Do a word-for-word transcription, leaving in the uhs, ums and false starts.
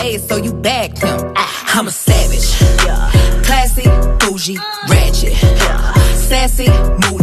ass, so you bagged him. I'm a savage. Classy, bougie, ratchet. Sassy, moody.